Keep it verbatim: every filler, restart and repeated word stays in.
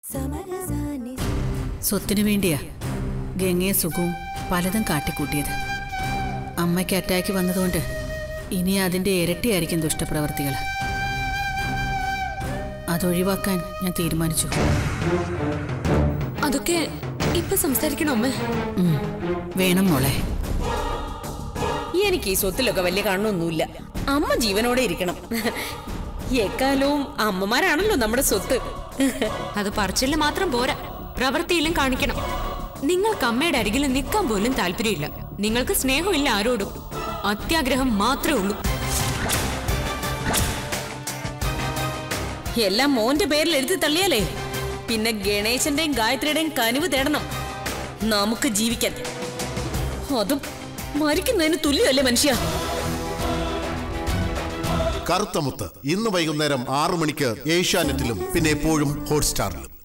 സ്വത്തിനു വേണ്ടിയാ ഗംഗയെ സുഖവും പലതും കാട്ടിക്കൂട്ടിയത്. അമ്മയ്ക്ക് അറ്റാക്ക് വന്നതുകൊണ്ട് ഇനി അതിന്റെ ഇരട്ടിയായിരിക്കും ദുഷ്ടപ്രവർത്തികൾ. അതൊഴിവാക്കാൻ ഞാൻ തീരുമാനിച്ചു. അതൊക്കെ ഇപ്പൊ സംസാരിക്കണോ അമ്മ? വേണം മോളെ. എനിക്ക് ഈ സ്വത്തിലൊക്കെ വലിയ കാണണമൊന്നുമില്ല. അമ്മ ജീവനോടെ ഇരിക്കണം. എക്കാലവും അമ്മമാരാണല്ലോ നമ്മുടെ സ്വത്ത്. അത് പറച്ചില് മാത്രം പോരാ, പ്രവൃത്തിയിലും കാണിക്കണം. നിങ്ങൾക്ക് അമ്മയുടെ അരികിൽ നിൽക്കാൻ പോലും താല്പര്യമില്ല. നിങ്ങൾക്ക് സ്നേഹമില്ല ആരോടും, അത്യാഗ്രഹം മാത്രമേ ഉള്ളൂ. എല്ലാം മോന്റെ പേരിൽ എഴുതി തള്ളിയാലേ പിന്നെ ഗണേശന്റെയും ഗായത്രിയുടെയും കനിവ് തേടണം നമുക്ക് ജീവിക്കാൻ. അതും മരിക്കുന്നതിന് തുല്യമല്ലേ മനുഷ്യ. കറുത്തമുത്ത് ഇന്ന് വൈകുന്നേരം ആറു മണിക്ക് ഏഷ്യാനെറ്റിലും പിന്നെ എപ്പോഴും ഹോട്ട്സ്റ്റാറിലും.